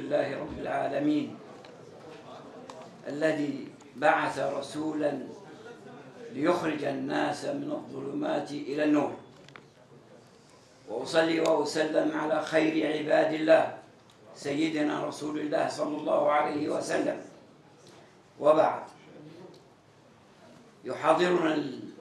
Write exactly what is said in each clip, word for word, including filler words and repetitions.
لله رب العالمين الذي بعث رسولا ليخرج الناس من الظلمات إلى النور، وأصلي وأسلم على خير عباد الله سيدنا رسول الله صلى الله عليه وسلم. وبعد، يحاضرنا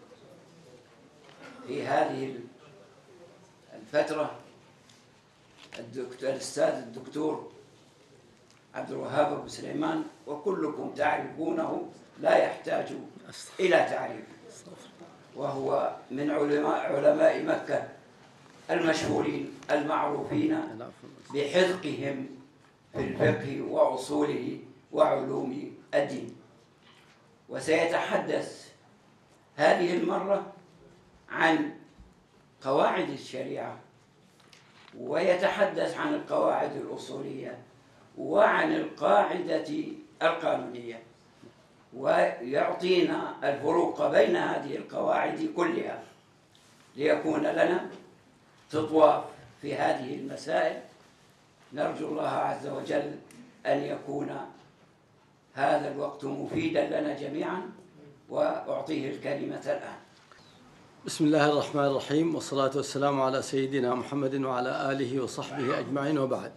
في هذه الفترة الدكتور الأستاذ الدكتور عبد الوهاب أبو سليمان، وكلكم تعرفونه لا يحتاج إلى تعريف، وهو من علماء علماء مكة المشهورين المعروفين بحذقهم في الفقه وأصوله وعلوم الدين. وسيتحدث هذه المرة عن قواعد الشريعة، ويتحدث عن القواعد الأصولية وعن القاعدة القانونية، ويعطينا الفروق بين هذه القواعد كلها ليكون لنا تطواف في هذه المسائل. نرجو الله عز وجل أن يكون هذا الوقت مفيدا لنا جميعا، وأعطيه الكلمة الآن. بسم الله الرحمن الرحيم، والصلاة والسلام على سيدنا محمد وعلى آله وصحبه أجمعين، وبعد.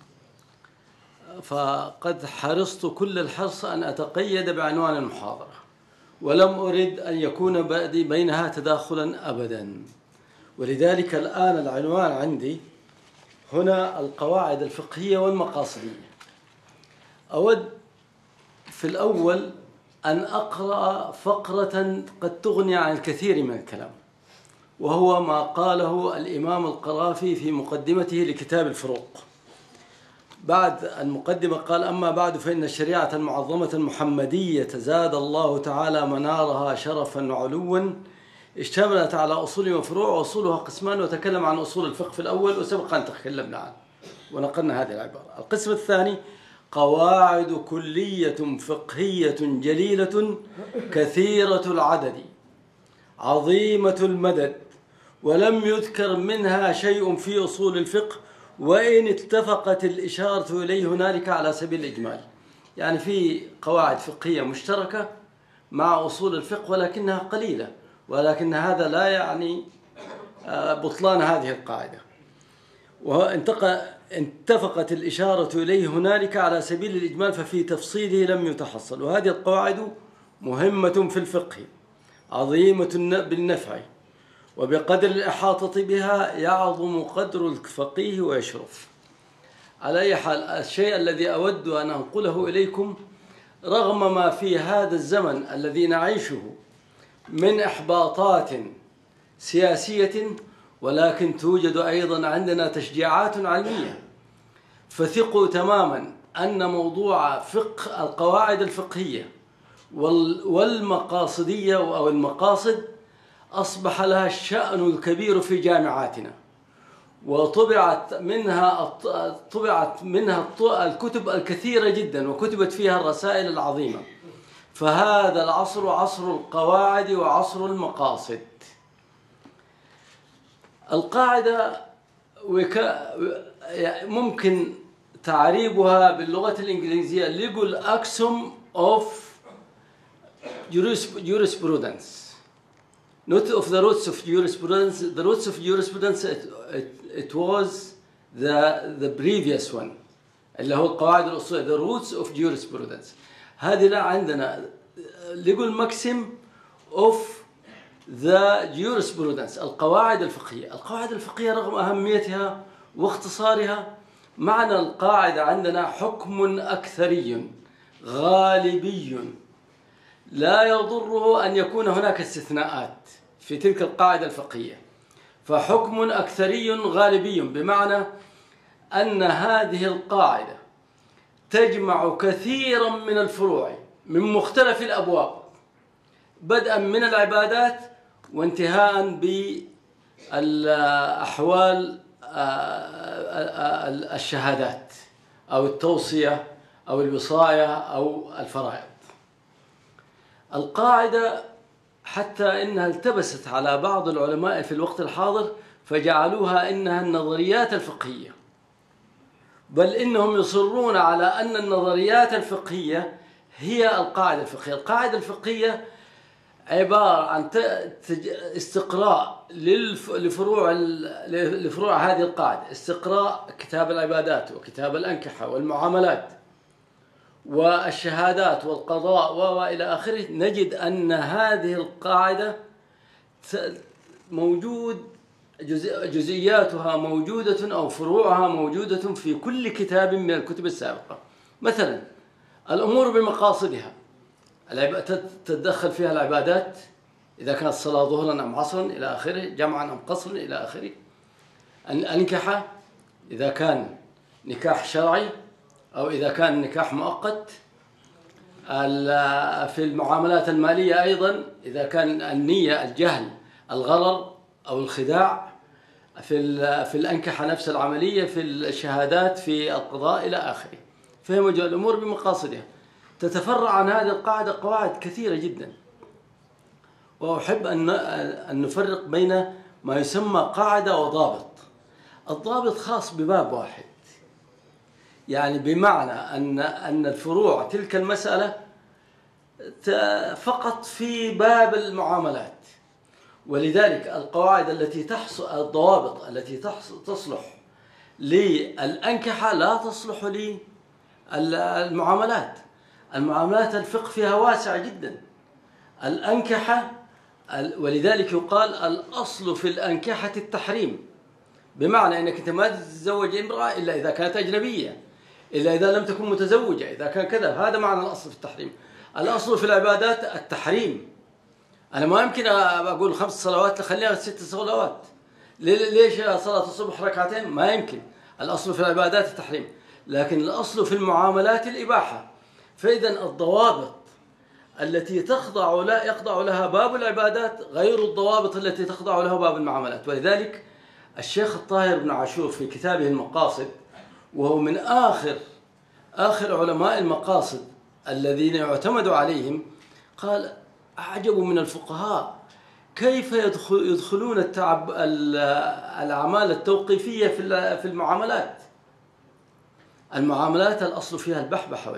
فقد حرصت كل الحرص أن أتقيد بعنوان المحاضرة، ولم أرد أن يكون بينها تداخلا أبدا، ولذلك الآن العنوان عندي هنا القواعد الفقهية والمقاصدية. أود في الأول أن أقرأ فقرة قد تغني عن الكثير من الكلام، وهو ما قاله الإمام القرافي في مقدمته لكتاب الفروق. بعد المقدمة قال: أما بعد، فإن الشريعة المعظمة المحمدية زاد الله تعالى منارها شرفا وعلوا، اشتملت على أصول وفروع، وأصولها قسمان، وتكلم عن أصول الفقه في الأول، وسبق أن تكلمنا عنه ونقلنا هذه العبارة. القسم الثاني: قواعد كلية فقهية جليلة كثيرة العدد عظيمة المدد، ولم يذكر منها شيء في أصول الفقه، وإن اتفقت الإشارة إليه هنالك على سبيل الإجمال. يعني في قواعد فقهية مشتركة مع أصول الفقه ولكنها قليلة، ولكن هذا لا يعني بطلان هذه القاعدة. واتفقت الإشارة إليه هنالك على سبيل الإجمال، ففي تفصيله لم يتحصل. وهذه القواعد مهمة في الفقه، عظيمة بالنفع، وبقدر الإحاطة بها يعظم قدر الفقيه ويشرف. على أي حال، الشيء الذي أود أن أنقله إليكم، رغم ما في هذا الزمن الذي نعيشه من إحباطات سياسية، ولكن توجد أيضا عندنا تشجيعات علمية. فثقوا تماما أن موضوع فقه القواعد الفقهية والمقاصدية أو المقاصد أصبح لها الشأن الكبير في جامعاتنا، وطبعت منها طبعت منها الكتب الكثيرة جدا، وكتبت فيها الرسائل العظيمة. فهذا العصر عصر القواعد وعصر المقاصد. القاعدة ممكن تعريبها باللغة الإنجليزية legal axiom of jurisprudence. Not of the roots of jurisprudence. The roots of jurisprudence it, it, it was the the previous one اللي هو القواعد الأصولية. The roots of jurisprudence. هذه لا عندنا legal maxim of the jurisprudence، القواعد الفقهية. القواعد الفقهية رغم أهميتها واختصارها، معنى القاعدة عندنا حكم أكثري غالبي لا يضره أن يكون هناك استثناءات في تلك القاعدة الفقهية. فحكم أكثري غالبي بمعنى أن هذه القاعدة تجمع كثيرا من الفروع من مختلف الأبواب، بدءا من العبادات وانتهاء بالأحوال الشهادات أو التوصية أو الوصاية أو الفرائض. القاعدة حتى إنها التبست على بعض العلماء في الوقت الحاضر، فجعلوها إنها النظريات الفقهية، بل إنهم يصرون على أن النظريات الفقهية هي القاعدة الفقهية. القاعدة الفقهية عبارة عن استقراء لفروع لفروع هذه القاعدة، استقراء كتاب العبادات وكتاب الأنكحة والمعاملات والشهادات والقضاء وإلى آخره. نجد أن هذه القاعدة موجود جزئياتها موجودة أو فروعها موجودة في كل كتاب من الكتب السابقة. مثلا الأمور بمقاصدها، تتدخل فيها العبادات إذا كانت الصلاة ظهرا أم عصرا إلى آخره، جمعا أم قصرا إلى آخره. الأنكحة إذا كان نكاح شرعي أو إذا كان نكاح مؤقت. في المعاملات المالية أيضا إذا كان النية الجهل الغرر أو الخداع. في في الأنكحة نفس العملية، في الشهادات، في القضاء إلى آخره. فهم الأمور بمقاصدها. تتفرع عن هذه القاعدة قواعد كثيرة جدا، وأحب أن أن نفرق بين ما يسمى قاعدة وضابط. الضابط خاص بباب واحد، يعني بمعنى أن أن الفروع تلك المسألة فقط في باب المعاملات. ولذلك القواعد التي تحصل الضوابط التي تصلح للأنكحة لا تصلح للمعاملات. المعاملات الفقه فيها واسع جدا. الأنكحة ولذلك يقال الأصل في الأنكحة التحريم، بمعنى أنك أنت ما تتزوج امرأة إلا إذا كانت أجنبية، إلا إذا لم تكن متزوجة، إذا كان كذا. هذا معنى الأصل في التحريم. الأصل في العبادات التحريم. أنا ما يمكن أقول خمس صلوات لخليها ست صلوات. ليش صلاة الصبح ركعتين؟ ما يمكن. الأصل في العبادات التحريم، لكن الأصل في المعاملات الإباحة. فإذا الضوابط التي تخضع لا يخضع لها باب العبادات غير الضوابط التي تخضع لها باب المعاملات. ولذلك الشيخ الطاهر بن عاشور في كتابه المقاصد، وهو من آخر آخر علماء المقاصد الذين يعتمد عليهم، قال: أعجب من الفقهاء كيف يدخل يدخلون التعب الأعمال التوقيفية في المعاملات. المعاملات الأصل فيها البحبحة.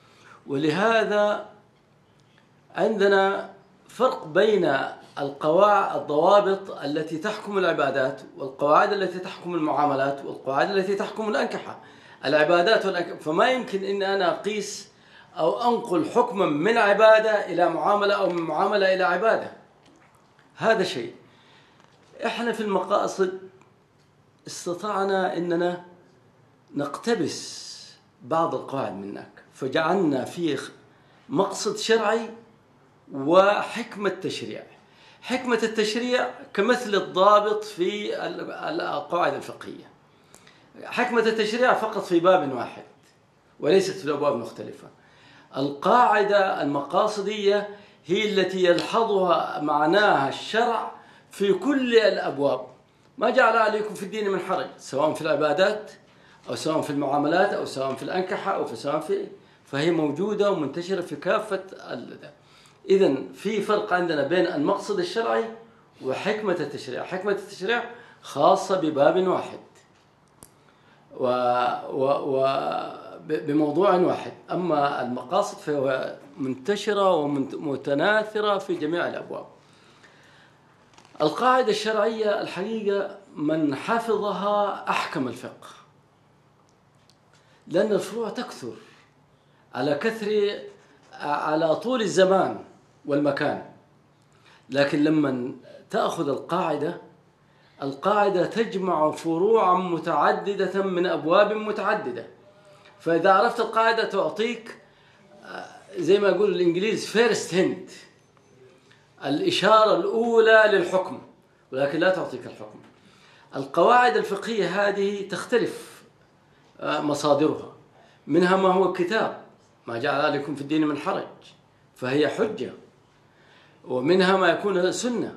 ولهذا عندنا فرق بين القواعد الضوابط التي تحكم العبادات والقواعد التي تحكم المعاملات والقواعد التي تحكم الأنكحة. العبادات والأنكحة، فما يمكن أن أنا أقيس أو أنقل حكما من عبادة إلى معاملة أو من معاملة إلى عبادة. هذا شيء. إحنا في المقاصد استطعنا أننا نقتبس بعض القواعد منك، فجعلنا فيه مقصد شرعي وحكمة تشريع. حكمة التشريع كمثل الضابط في القواعد الفقهية. حكمة التشريع فقط في باب واحد وليست في أبواب مختلفة. القاعدة المقاصدية هي التي يلحظها معناها الشرع في كل الأبواب. ما جعل عليكم في الدين من حرج، سواء في العبادات أو سواء في المعاملات أو سواء في الأنكحة أو في سواء في فهي موجودة ومنتشرة في كافة الأداء. إذن في فرق عندنا بين المقصد الشرعي وحكمة التشريع. حكمة التشريع خاصة بباب واحد و... و... و... بموضوع واحد، أما المقاصد فهو منتشرة ومتناثرة في جميع الأبواب. القاعدة الشرعية الحقيقة من حفظها أحكم الفقه، لأن الفروع تكثر على كثر على طول الزمان والمكان. لكن لما تأخذ القاعدة القاعدة تجمع فروعا متعددة من أبواب متعددة. فإذا عرفت القاعدة تعطيك زي ما يقول الإنجليز فيرست هنت، الإشارة الأولى للحكم، ولكن لا تعطيك الحكم. القواعد الفقهية هذه تختلف مصادرها، منها ما هو كتاب ما جعل عليكم في الدين من حرج فهي حجة، ومنها ما يكون سنة.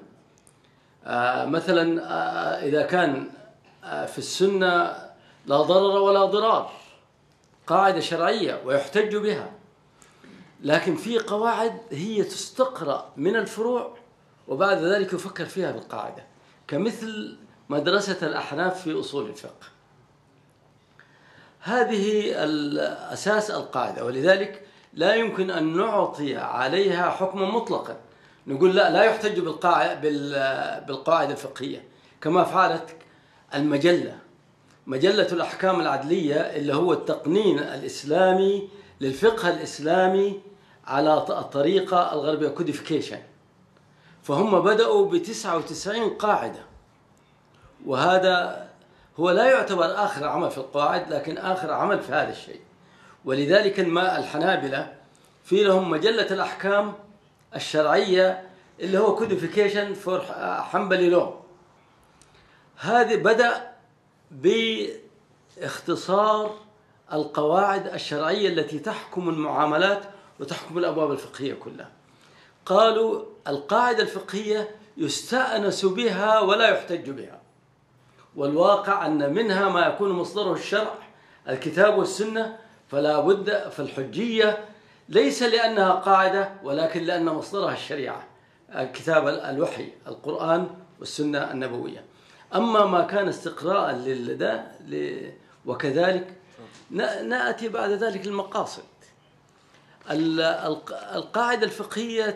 مثلا إذا كان في السنة لا ضرر ولا ضرار، قاعدة شرعية ويحتج بها. لكن في قواعد هي تستقرأ من الفروع وبعد ذلك يفكر فيها بالقاعدة، كمثل مدرسة الأحناف في أصول الفقه. هذه أساس القاعدة، ولذلك لا يمكن أن نعطي عليها حكما مطلقا نقول لا لا يحتج بالقاعدة الفقهية، كما فعلت المجلة مجلة الأحكام العدلية اللي هو التقنين الإسلامي للفقه الإسلامي على الطريقة الغربية كوديفيكيشن. فهم بدأوا بتسعة وتسعين قاعدة، وهذا هو لا يعتبر آخر عمل في القواعد لكن آخر عمل في هذا الشيء. ولذلك ما الحنابلة في لهم مجلة الأحكام الشرعية اللي هو كوديفيكيشن فور حنبلي لو. هذه بدأ باختصار القواعد الشرعية التي تحكم المعاملات وتحكم الأبواب الفقهية كلها. قالوا القاعدة الفقهية يستأنس بها ولا يحتج بها، والواقع أن منها ما يكون مصدره الشرع الكتاب والسنة، فلا بد فالحجية ليس لأنها قاعدة ولكن لأن مصدرها الشريعة الكتاب الوحي القرآن والسنة النبوية. أما ما كان استقراء للدا وكذلك نأتي بعد ذلك المقاصد. القاعدة الفقهية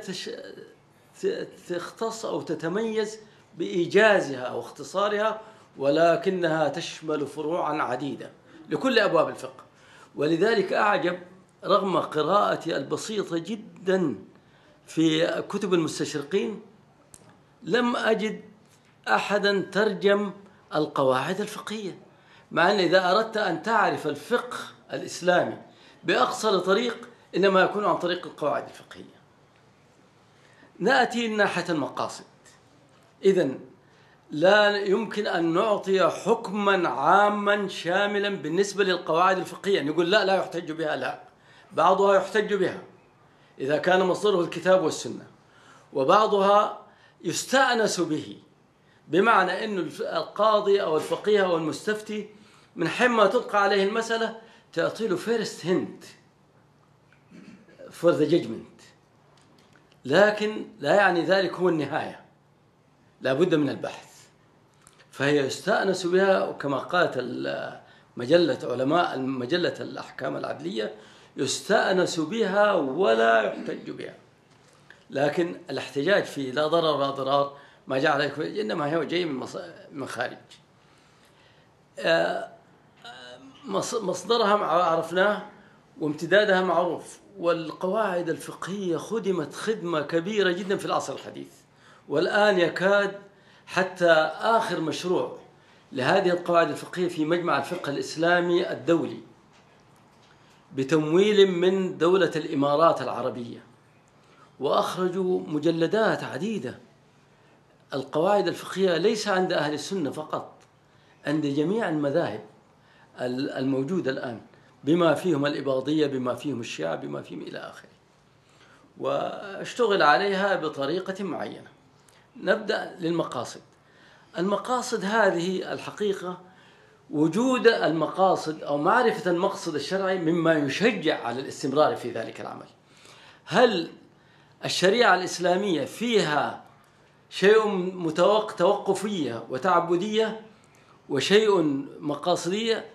تختص أو تتميز بإيجازها واختصارها، ولكنها تشمل فروعا عديدة لكل أبواب الفقه. ولذلك أعجب رغم قراءتي البسيطة جدا في كتب المستشرقين لم أجد أحدا ترجم القواعد الفقهية، مع أن إذا أردت أن تعرف الفقه الإسلامي بأقصر طريق إنما يكون عن طريق القواعد الفقهية. نأتي ناحية المقاصد. إذن لا يمكن أن نعطي حكما عاما شاملا بالنسبة للقواعد الفقهية نقول لا لا يحتج بها، لا، بعضها يحتج بها إذا كان مصدره الكتاب والسنة، وبعضها يستأنس به، بمعنى أن القاضي أو الفقيه أو المستفتي من حين ما تلقى عليه المسألة تعطي له first hint for the judgment، لكن لا يعني ذلك هو النهاية، لا بد من البحث. فهي يستأنس بها، وكما قالت مجلة علماء مجلة الأحكام العدلية يستأنس بها ولا يحتج بها. لكن الاحتجاج فيه لا ضرر ولا ضرار ما جعل عليكم، إنما هو جاي من من خارج. مصدرها عرفناه وامتدادها معروف. والقواعد الفقهية خدمت خدمة كبيرة جدا في العصر الحديث، والآن يكاد حتى آخر مشروع لهذه القواعد الفقهية في مجمع الفقه الإسلامي الدولي بتمويل من دولة الإمارات العربية، وأخرجوا مجلدات عديدة. القواعد الفقهية ليس عند أهل السنة فقط، عند جميع المذاهب الموجودة الآن، بما فيهم الإباضية، بما فيهم الشيعة، بما فيهم إلى آخره، واشتغل عليها بطريقة معينة. نبدأ للمقاصد. المقاصد هذه الحقيقة وجود المقاصد أو معرفة المقصد الشرعي مما يشجع على الاستمرار في ذلك العمل. هل الشريعة الإسلامية فيها شيء متوق توقفية وتعبدية وشيء مقاصدية؟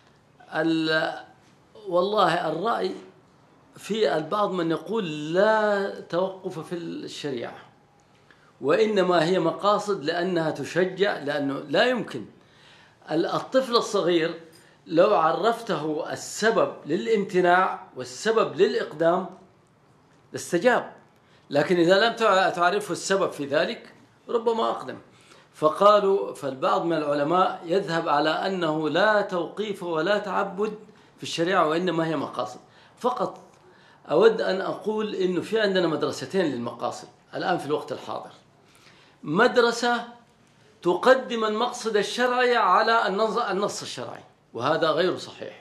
والله الرأي في البعض من يقول لا توقف في الشريعة، وإنما هي مقاصد لأنها تشجع، لأنه لا يمكن الطفل الصغير لو عرفته السبب للامتناع والسبب للإقدام استجاب، لكن إذا لم تعرفه السبب في ذلك ربما أقدم. فقالوا فالبعض من العلماء يذهب على أنه لا توقيف ولا تعبد في الشريعة، وإنما هي مقاصد فقط. أود أن أقول إنه في عندنا مدرستين للمقاصد الآن في الوقت الحاضر. مدرسة تقدم المقصد الشرعي على النص الشرعي، وهذا غير صحيح،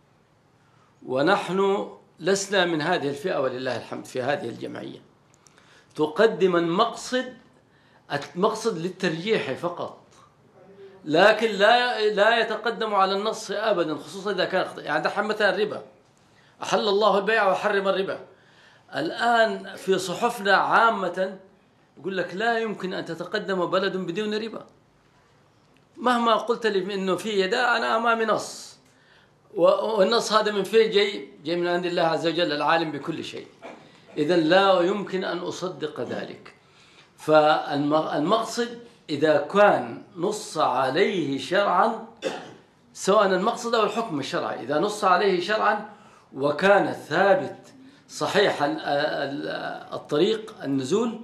ونحن لسنا من هذه الفئة ولله الحمد. في هذه الجمعية تقدم المقصد المقصد للترجيح فقط، لكن لا لا يتقدم على النص أبدا، خصوصا إذا كان يعني مثلا الربا، أحل الله البيع وحرم الربا. الآن في صحفنا عامة يقول لك لا يمكن أن تتقدم بلد بدون ربا. مهما قلت لي إنه في يدا، أنا أمامي نص والنص هذا من فين جاي؟ جاي من عند الله عز وجل العالم بكل شيء. إذا لا يمكن أن أصدق ذلك. فالمقصد إذا كان نص عليه شرعا، سواء المقصد أو الحكم الشرعي، إذا نص عليه شرعا وكان ثابت صحيح الطريق النزول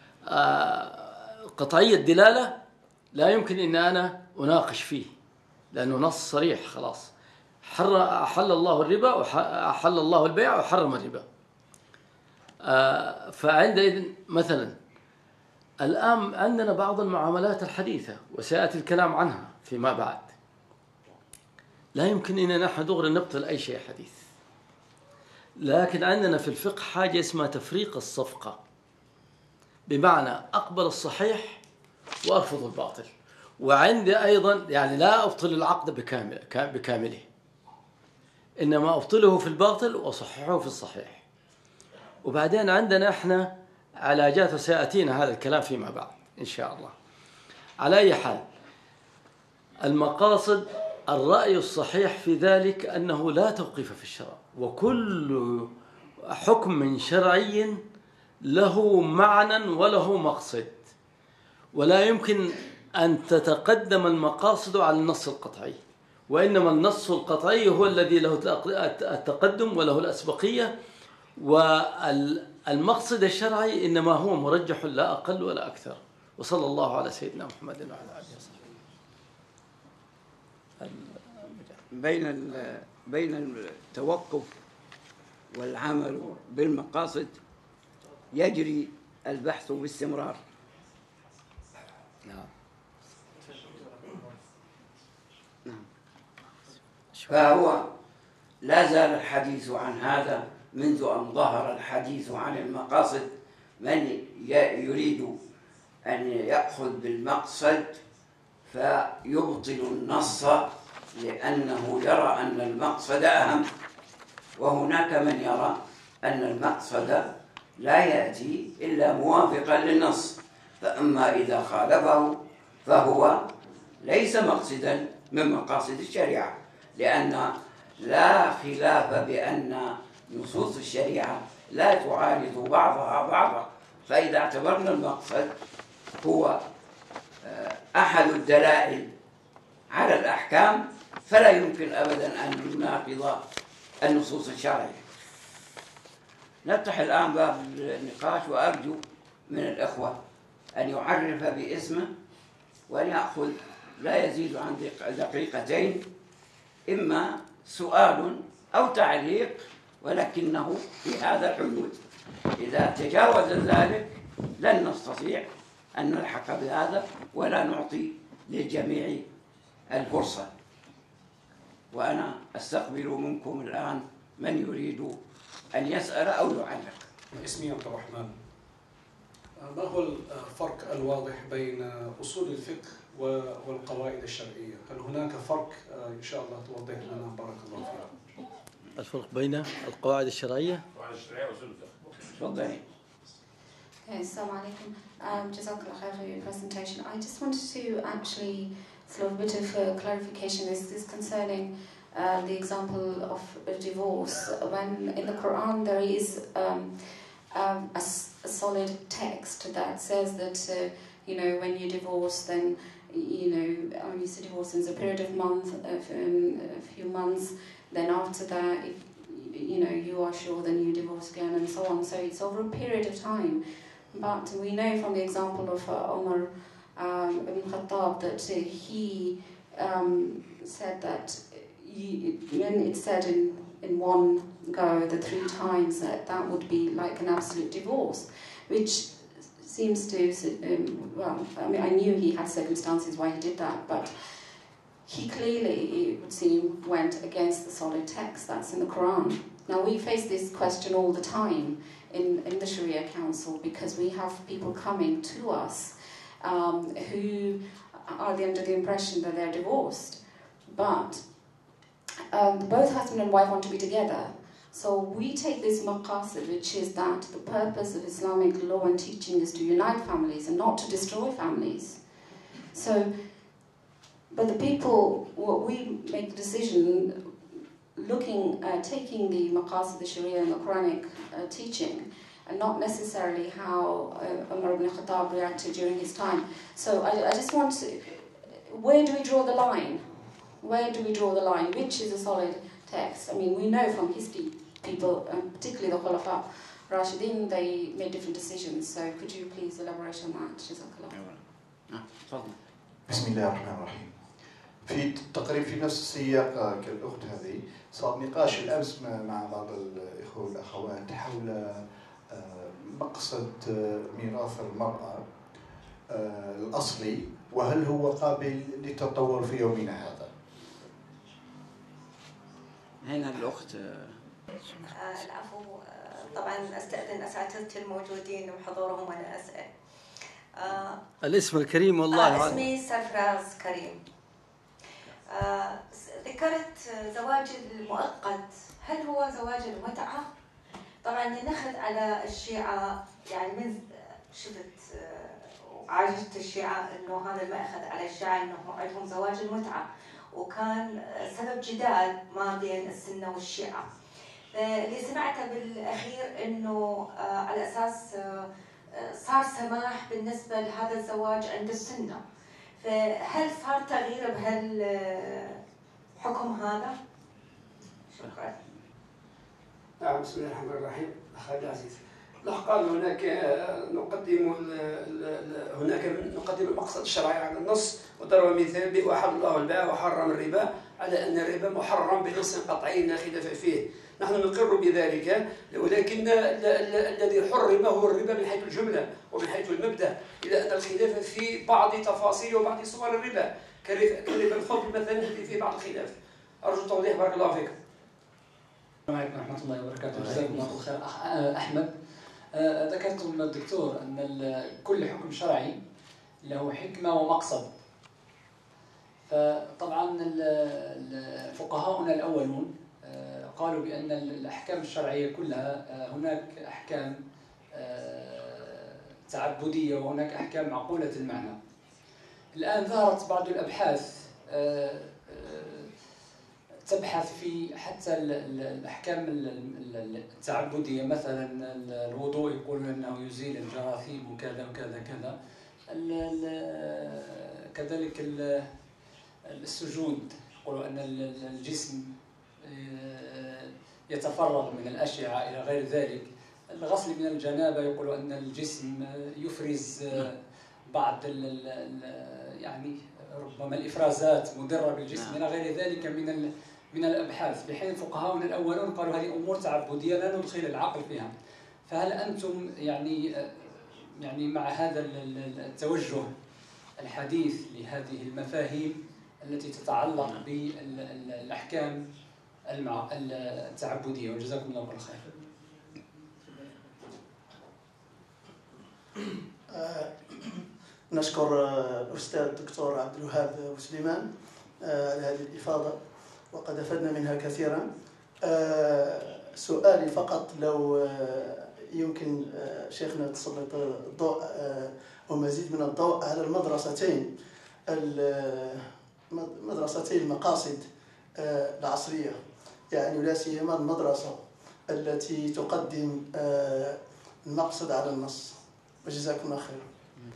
قطعي الدلالة، لا يمكن أن أنا أناقش فيه، لأنه نص صريح خلاص. أحل الله الربا وأحل الله البيع وحرم الربا. فعندئذ مثلا الآن عندنا بعض المعاملات الحديثة وسيأتي الكلام عنها فيما بعد، لا يمكن أن نحن دغري نبطل أي شيء حديث، لكن عندنا في الفقه حاجة اسمها تفريق الصفقة، بمعنى أقبل الصحيح وأرفض الباطل. وعندي أيضا يعني لا أبطل العقد بكامل بكامله، إنما أبطله في الباطل وأصححه في الصحيح. وبعدين عندنا إحنا علاجات، وسيأتينا هذا الكلام فيما بعد إن شاء الله. على أي حال، المقاصد الرأي الصحيح في ذلك أنه لا توقيف في الشرع، وكل حكم شرعي له معنى وله مقصد، ولا يمكن أن تتقدم المقاصد على النص القطعي، وإنما النص القطعي هو الذي له التقدم وله الأسبقية، والمقصد الشرعي إنما هو مرجح لا أقل ولا أكثر. وصلى الله على سيدنا محمد وعلى آله وصحبه. بين بين التوقف والعمل بالمقاصد يجري البحث باستمرار. نعم. نعم. فهو لا زال الحديث عن هذا منذ أن ظهر الحديث عن المقاصد. من يريد أن يأخذ بالمقصد فيبطل النص لأنه يرى أن المقصد أهم، وهناك من يرى أن المقصد لا يأتي إلا موافقا للنص، فأما إذا خالفه فهو ليس مقصدا من مقاصد الشريعة، لأن لا خلاف بأن نصوص الشريعة لا تعارض بعضها بعضا. فإذا اعتبرنا المقصد هو أحد الدلائل على الأحكام فلا يمكن أبدا أن يناقض النصوص الشرعية. نفتح الآن باب النقاش، وأرجو من الأخوة أن يعرف باسمه وأن يأخذ لا يزيد عن دقيقتين، إما سؤال أو تعليق، ولكنه في هذا الحدود. إذا تجاوز ذلك لن نستطيع أن نلحق بهذا ولا نعطي للجميع الفرصة. وأنا أستقبل منكم الآن من يريد أن يسأل أو يعلق. اسمي عبد الرحمن. ما هو الفرق الواضح بين أصول الفقه والقواعد الشرعية؟ هل هناك فرق؟ إن شاء الله توضح لنا، بارك الله فيك. الفرق بين القواعد الشرعية القواعد الشرعية وأصول الفقه. تفضلي. Assalamu alaikum. Um, Jazakallah khair for your presentation. I just wanted to actually sort of a bit of uh, clarification. This is concerning uh, the example of a divorce. When in the Quran there is um, um, a, a solid text that says that uh, you know, when you divorce, then you know, I used to divorce in a period of month, of um, a few months. Then after that, if you know you are sure, then you divorce again, and so on. So it's over a period of time. But we know from the example of uh, Umar um, ibn Khattab that uh, he um, said that you, when it's said in, in one go, the three times, that that would be like an absolute divorce, which seems to, um, well, I mean, I knew he had circumstances why he did that, but he clearly, it would seem, went against the solid text that's in the Quran. Now, we face this question all the time in, in the Sharia Council, because we have people coming to us um, who are under the impression that they're divorced, but um, both husband and wife want to be together. So we take this maqasid, which is that the purpose of Islamic law and teaching is to unite families and not to destroy families. So, but the people, what we make the decision, looking, uh, taking the maqasid al-Sharia and the Quranic uh, teaching, and not necessarily how uh, Umar ibn Khattab reacted during his time. So I, I just want to, where do we draw the line? Where do we draw the line? Which is a solid text? I mean, we know from history, people, um, particularly the Khulafa Rashidin, they made different decisions. So could you please elaborate on that? Jazakallah. بسم الله الرحمن الرحيم. في تقريبا في نفس السياق كالأخت هذه صار نقاش الأمس مع بعض الإخوة والأخوات حول مقصد ميراث المرأة الأصلي وهل هو قابل للتطور في يومنا هذا؟ هنا الأخت. العفو، طبعا أستأذن أساتذتي الموجودين وحضورهم وأنا أسأل. آه الاسم الكريم والله آه اسمي سرفراز كريم. آه ذكرت زواج المؤقت، هل هو زواج المتعة؟ طبعا نأخذ على الشيعة، يعني من شفت وعاجزت الشيعة انه هذا المأخذ على الشيعة انه عندهم زواج المتعة، وكان سبب جدال ما بين السنة والشيعة. اللي سمعته بالاخير انه آه على اساس آه صار سماح بالنسبة لهذا الزواج عند السنة، فهل صار تغيير بهالحكم هذا؟ شكرا. نعم، بسم الله الرحمن الرحيم. أخي العزيز، قال هناك نقدم هناك نقدم المقصد الشرعي على النص، وضرب مثال وأحل الله البيع وحرم الربا على أن الربا محرم بنص قطعي لا خلاف فيه. نحن نقر بذلك، ولكن الذي حرم هو الربا من حيث الجملة ومن حيث المبدأ، إلا أن الخلاف في بعض تفاصيل وبعض صور الربا كربا الفضل مثلا في بعض الخلاف. أرجو التوضيح، بارك الله فيكم. السلام عليكم ورحمة الله وبركاته. جزاكم الله خير. أحمد، ذكرتم الدكتور أن كل حكم شرعي له حكمة ومقصد. فطبعا فقهاؤنا الأولون قالوا بأن الأحكام الشرعية كلها هناك أحكام تعبدية وهناك أحكام معقولة المعنى. الآن ظهرت بعض الأبحاث تبحث في حتى الأحكام التعبدية، مثلا الوضوء يقولون أنه يزيل الجراثيم وكذا وكذا كذا. كذلك السجود يقولوا أن الجسم يتفرغ من الأشعة إلى غير ذلك. الغسل من الجنابة يقولوا أن الجسم يفرز بعض يعني ربما الإفرازات مضرة بالجسم إلى غير ذلك من من الأبحاث، بحين فقهاؤنا الأولون قالوا هذه أمور تعبدية لا ندخل العقل فيها. فهل أنتم يعني يعني مع هذا التوجه الحديث لهذه المفاهيم التي تتعلق بالأحكام التعبدية؟ وجزاكم الله كل خير. نشكر الأستاذ الدكتور عبد الوهاب وسليمان على هذه الإفاضة وقد أفدنا منها كثيرا. سؤالي فقط لو يمكن شيخنا تسلط الضوء ومزيد من الضوء على المدرستين مدرستي المقاصد العصرية، يعني لا سيما المدرسة التي تقدم المقصد على النص. وجزاكم الله خير.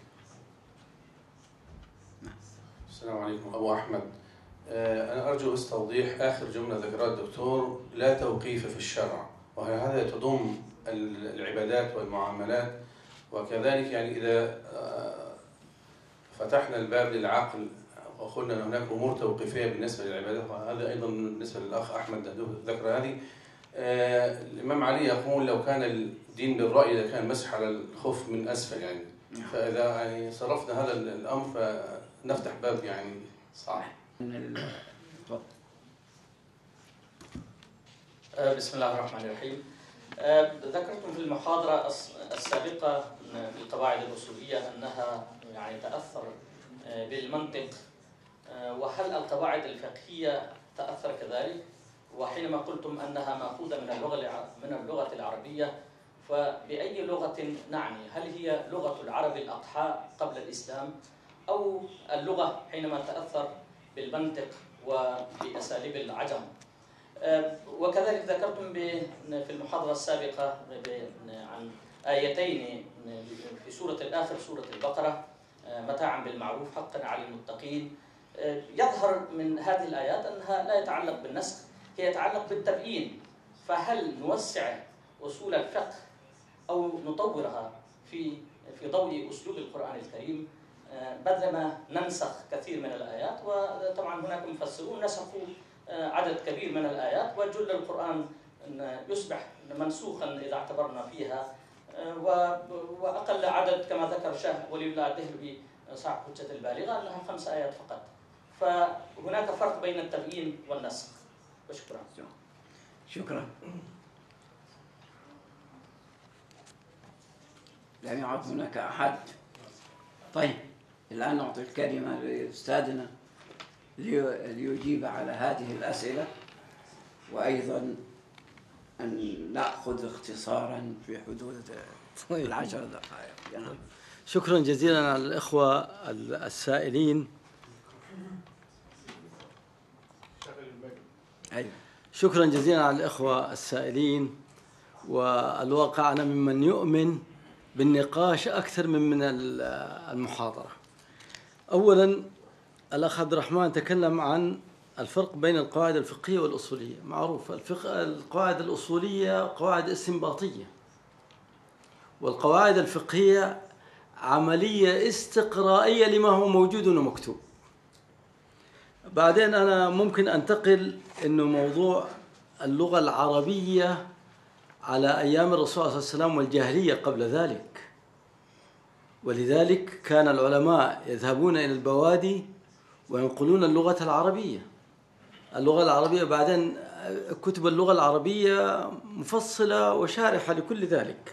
السلام عليكم. أبو أحمد، أنا أرجو بس توضيح آخر جملة ذكرها الدكتور، لا توقيف في الشرع، وهذا تضم العبادات والمعاملات، وكذلك يعني إذا فتحنا الباب للعقل وقلنا أن هناك أمور توقيفية بالنسبة للعبادات، وهذا أيضا بالنسبة للأخ أحمد ذكر هذه. الإمام علي يقول لو كان الدين بالرأي لكان مسح على الخف من أسفل، يعني فإذا يعني صرفنا هذا الأمر فنفتح باب يعني صح. بسم الله الرحمن الرحيم. ذكرتم في المحاضرة السابقة في القواعد الأصولية أنها يعني تأثر بالمنطق، وهل القواعد الفقهية تأثر كذلك؟ وحينما قلتم أنها مأخوذة من اللغة من اللغة العربية، فبأي لغة نعني؟ هل هي لغة العرب الأقحاء قبل الإسلام، أو اللغة حينما تأثر بالمنطق وبأساليب العجم؟ وكذلك ذكرتم في المحاضرة السابقة عن آيتين في سورة آخر سورة البقرة، متاعا بالمعروف حقا على المتقين. يظهر من هذه الآيات أنها لا يتعلق بالنسخ، هي يتعلق بالتبيين. فهل نوسع أصول الفقه أو نطورها في في ضوء أسلوب القرآن الكريم بدل ما ننسخ كثير من الآيات؟ وطبعا هناك مفسرون نسخوا عدد كبير من الآيات، وجل القرآن يصبح منسوخا إذا اعتبرنا فيها، وأقل عدد كما ذكر شاه ولي الله الدهلوي صاحب حجة البالغة أنها خمس آيات فقط. فهناك فرق بين التبيين والنسخ. وشكرا. شكرا. لم يعد هناك أحد. طيب الآن نعطي الكلمة لأستاذنا ليجيب على هذه الأسئلة، وأيضا أن نأخذ اختصارا في حدود العشر دقائق. شكرا جزيلا على الإخوة السائلين. شكرا جزيلا على الإخوة السائلين. والواقع أنا ممن يؤمن بالنقاش أكثر من من المحاضرة. أولا الأخ عبد الرحمن تكلم عن الفرق بين القواعد الفقهية والأصولية. معروف الفقه القواعد الأصولية قواعد استنباطية، والقواعد الفقهية عملية استقرائية لما هو موجود ومكتوب. بعدين أنا ممكن أنتقل إنه موضوع اللغة العربية على أيام الرسول صلى الله عليه وسلم والجاهلية قبل ذلك، ولذلك كان العلماء يذهبون إلى البوادي وينقلون اللغة العربية. اللغة العربية بعدين كتب اللغة العربية مفصلة وشارحة لكل ذلك.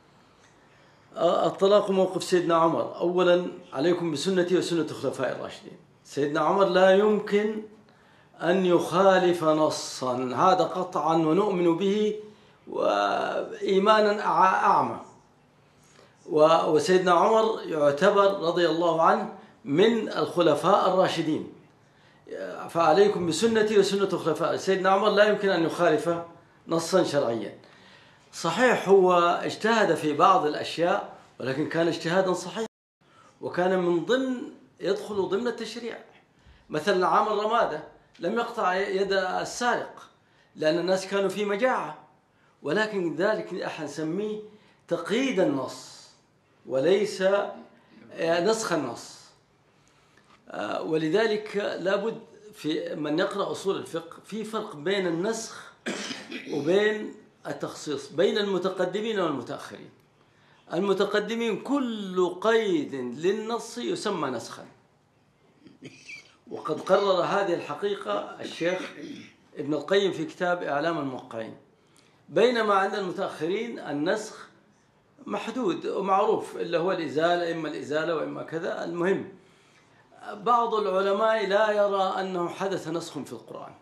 الطلاق موقف سيدنا عمر. أولا عليكم بسنتي وسنة خلفاء الراشدين. سيدنا عمر لا يمكن أن يخالف نصا، هذا قطعا ونؤمن به وإيمانا أعمى. وسيدنا عمر يعتبر رضي الله عنه من الخلفاء الراشدين، فعليكم بسنتي وسنة خلفاء. سيدنا عمر لا يمكن أن يخالف نصا شرعيا. صحيح هو اجتهد في بعض الأشياء، ولكن كان اجتهادا صحيحا، وكان من ضمن يدخل ضمن التشريع. مثلا عام الرمادة لم يقطع يد السارق لأن الناس كانوا في مجاعة، ولكن ذلك احنا نسميه تقييد النص وليس نسخ النص. ولذلك لابد في من يقرأ أصول الفقه في فرق بين النسخ وبين التخصيص، بين المتقدمين والمتأخرين. المتقدمين كل قيد للنص يسمى نسخا، وقد قرر هذه الحقيقة الشيخ ابن القيم في كتاب إعلام الموقعين. بينما عند المتأخرين النسخ محدود ومعروف، اللي هو الإزالة، إما الإزالة وإما كذا. المهم بعض العلماء لا يرى أنه حدث نسخ في القرآن،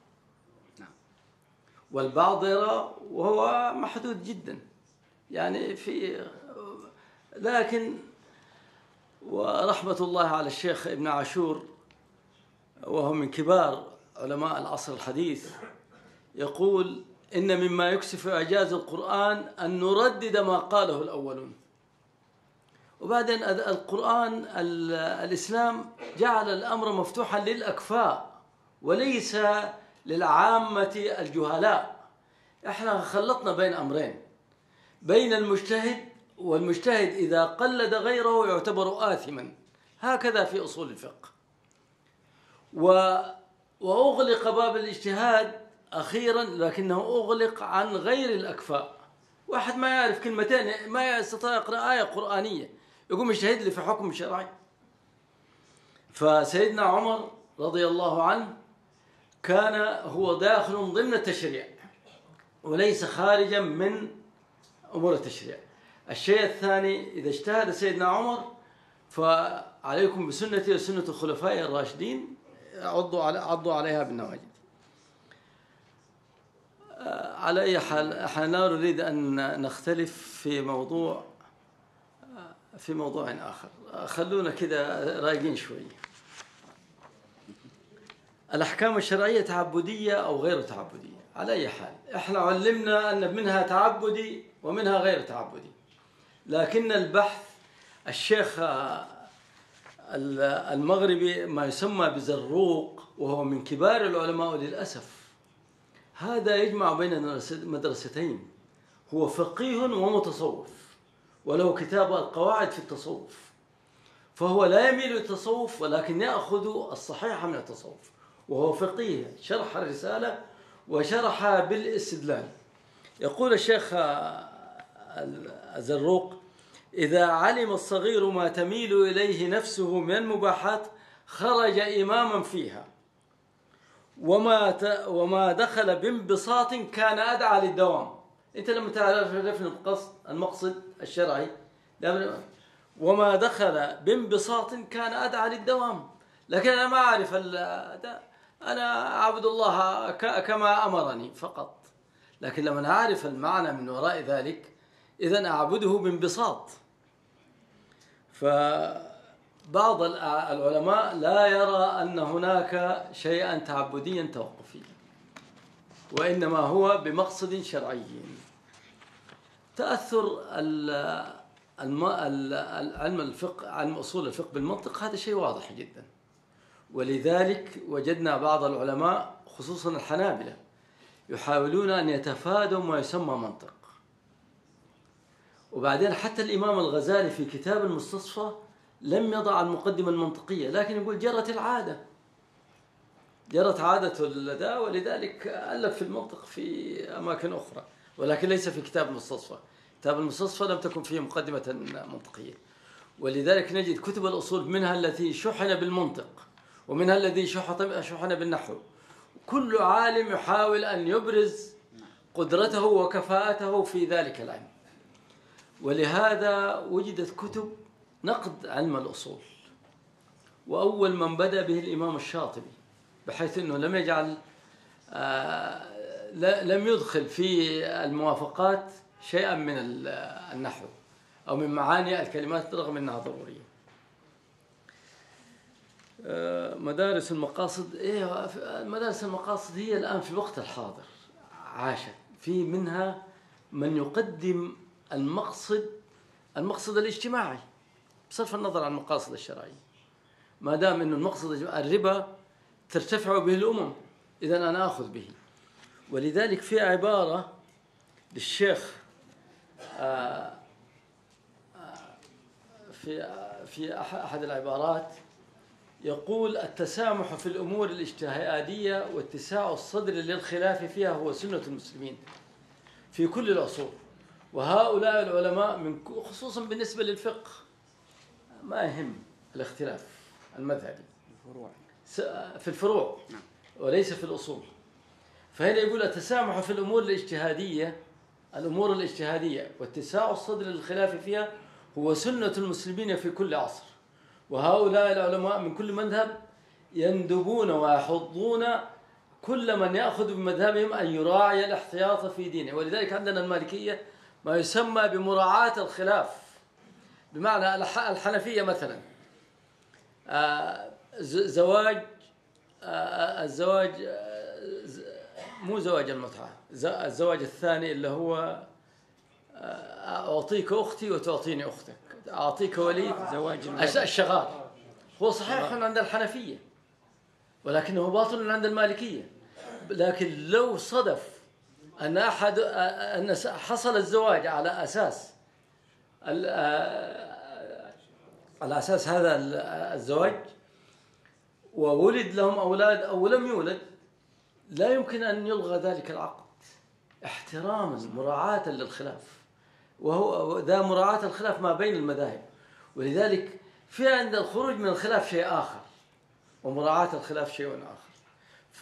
والبعض يرى وهو محدود جدا يعني في. لكن ورحمة الله على الشيخ ابن عاشور، وهو من كبار علماء العصر الحديث، يقول إن مما يكشف إعجاز القرآن أن نردد ما قاله الأولون. وبعدين القرآن الإسلام جعل الأمر مفتوحا للأكفاء وليس للعامة الجهلاء. احنا خلطنا بين أمرين، بين المجتهد، والمجتهد إذا قلد غيره يعتبر آثما، هكذا في أصول الفقه. و وأغلق باب الاجتهاد أخيرا، لكنه أغلق عن غير الأكفاء. واحد ما يعرف كلمتين، ما يستطيع يقرأ آية قرآنية، يقوم يجتهد لي في حكم شرعي. فسيدنا عمر رضي الله عنه كان هو داخل ضمن التشريع وليس خارجا من أمور التشريع. الشيء الثاني، إذا اجتهد سيدنا عمر فعليكم بسنتي وسنة الخلفاء الراشدين، عضوا على عضوا عليها بالنواجذ. على أي حال احنا لا نريد أن نختلف في موضوع في موضوع آخر، خلونا كذا رايقين شوي. الأحكام الشرعية تعبدية أو غير تعبدية؟ على أي حال إحنا علمنا أن منها تعبدي ومنها غير تعبدي، لكن البحث الشيخ المغربي ما يسمى بزروق وهو من كبار العلماء للأسف، هذا يجمع بين مدرستين، هو فقيه ومتصوف، وله كتاب القواعد في التصوف، فهو لا يميل للتصوف ولكن يأخذ الصحيح من التصوف، وهو فقيه شرح الرسالة وشرح بالاستدلال. يقول الشيخ الزروق: إذا علم الصغير ما تميل إليه نفسه من المباحات خرج إماما فيها، وما وما دخل بانبساط كان أدعى للدوام. أنت لما تعرف القصد المقصد الشرعي، وما دخل بانبساط كان أدعى للدوام، لكن أنا ما أعرف، أنا أعبد الله كما أمرني فقط، لكن لما أعرف المعنى من وراء ذلك إذن أعبده بانبساط. فبعض العلماء لا يرى أن هناك شيئا تعبديا توقفيا، وإنما هو بمقصد شرعي. تأثر علم الفقه، علم أصول الفقه بالمنطق، هذا شيء واضح جدا، ولذلك وجدنا بعض العلماء خصوصا الحنابلة يحاولون أن يتفادوا ما يسمى منطق. وبعدين حتى الإمام الغزالي في كتاب المستصفى لم يضع المقدمة المنطقية، لكن يقول جرت العادة، جرت عادة الأداء، ولذلك ألف في المنطق في أماكن أخرى، ولكن ليس في كتاب المستصفى. كتاب المستصفى لم تكن فيه مقدمة منطقية، ولذلك نجد كتب الأصول منها التي شحن بالمنطق ومنها الذي شحن بالنحو. كل عالم يحاول أن يبرز قدرته وكفاءته في ذلك العلم، ولهذا وجدت كتب نقد علم الأصول، وأول من بدأ به الإمام الشاطبي، بحيث أنه لم يجعل آه لم يدخل في الموافقات شيئا من النحو أو من معاني الكلمات رغم أنها ضرورية. آه مدارس المقاصد، إيه مدارس المقاصد هي الآن في الوقت الحاضر عاشت، في منها من يقدم المقصد المقصد الاجتماعي بصرف النظر عن المقاصد الشرعية، ما دام أن المقصد الربا ترتفع به الأمم، إذن أنا أخذ به. ولذلك في عبارة للشيخ في في أحد العبارات يقول: التسامح في الأمور الاجتهادية واتساع الصدر للخلاف فيها هو سنة المسلمين في كل العصور، وهؤلاء العلماء من خصوصا بالنسبة للفقه ما يهم الاختلاف المذهبي في الفروع وليس في الأصول. فهنا يقول: التسامح في الأمور الاجتهادية الأمور الاجتهادية واتساع الصدر للخلاف فيها هو سنة المسلمين في كل عصر، وهؤلاء العلماء من كل مذهب يندبون ويحضون كل من يأخذ بمذهبهم أن يراعي الاحتياط في دينه. ولذلك عندنا المالكية ما يسمى بمراعاة الخلاف، بمعنى الحنفية مثلا زواج الزواج مو زواج المتعة، الزواج الثاني اللي هو أعطيك أختي وتعطيني أختك، أعطيك وليد، زواج الشغار، هو صحيح عند الحنفية ولكنه باطل عند المالكية. لكن لو صدف أن أحد أن حصل الزواج على أساس على أساس هذا الزواج وولد لهم أولاد أو لم يولد، لا يمكن أن يلغى ذلك العقد احتراما مراعاة للخلاف، وهو ذا مراعاة الخلاف ما بين المذاهب. ولذلك في عند الخروج من الخلاف شيء آخر، ومراعاة الخلاف شيء آخر. ف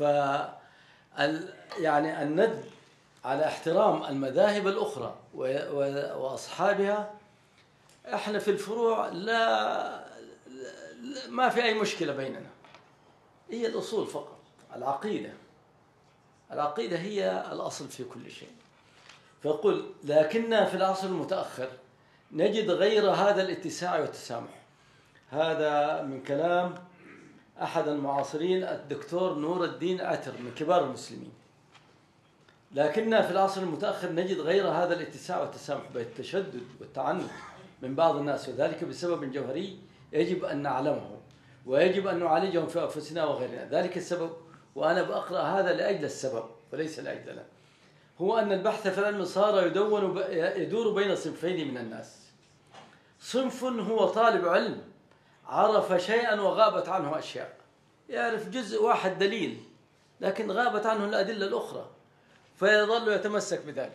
يعني الندب على احترام المذاهب الأخرى وأصحابها، احنا في الفروع لا ما في أي مشكلة بيننا، هي الأصول فقط. العقيدة العقيدة هي الأصل في كل شيء. فيقول: لكننا في العصر المتأخر نجد غير هذا الاتساع والتسامح. هذا من كلام أحد المعاصرين الدكتور نور الدين عتر من كبار المسلمين. لكننا في العصر المتأخر نجد غير هذا الاتساع والتسامح بين التشدد والتعنت من بعض الناس، وذلك بسبب جوهري يجب أن نعلمه ويجب أن نعالجه في أنفسنا وغيرنا. ذلك السبب، وأنا بقرأ هذا لأجل السبب وليس لأجلنا، هو أن البحث في العلم صار يدون يدور بين صنفين من الناس. صنف هو طالب علم عرف شيئا وغابت عنه أشياء، يعرف جزء واحد دليل لكن غابت عنه الأدلة الأخرى فيظل يتمسك بذلك،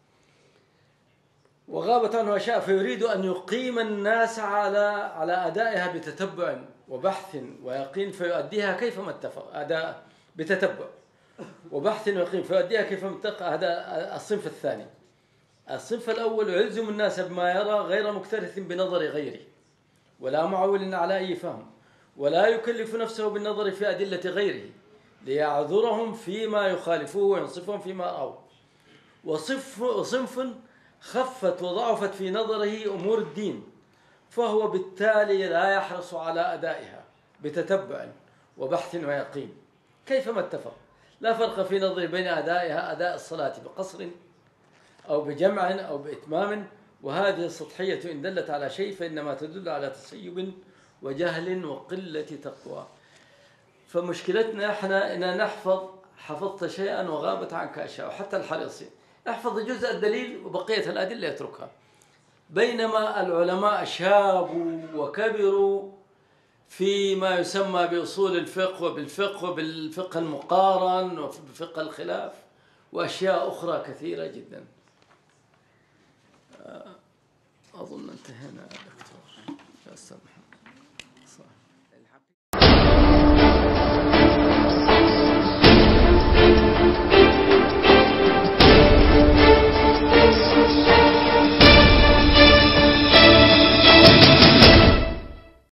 وغابت عنه أشياء فيريد أن يقيم الناس على على أدائها بتتبع وبحث ويقين فيؤديها كيفما اتفق. أداء بتتبع وبحث ويقين فيؤديها كيفما اتفق. هذا الصنف الثاني. الصنف الأول يلزم الناس بما يرى غير مكترث بنظر غيره ولا معول على أي فهم، ولا يكلف نفسه بالنظر في أدلة غيره ليعذرهم فيما يخالفوه وينصفهم فيما رأوا. وصف وصنف خفت وضعفت في نظره أمور الدين فهو بالتالي لا يحرص على أدائها بتتبع وبحث ويقين كيفما اتفق. لا فرق في نظره بين أدائها أداء الصلاة بقصر أو بجمع أو بإتمام، وهذه السطحية إن دلت على شيء فإنما تدل على تسيب وجهل وقلة تقوى. فمشكلتنا احنا ان نحفظ حفظت شيئا وغابت عنك اشياء، وحتى الحريصين يحفظ جزء الدليل وبقيه الادله يتركها، بينما العلماء شابوا وكبروا فيما يسمى باصول الفقه وبالفقه وبالفقه المقارن وبفقه الخلاف واشياء اخرى كثيره جدا. اظن انتهينا يا دكتور.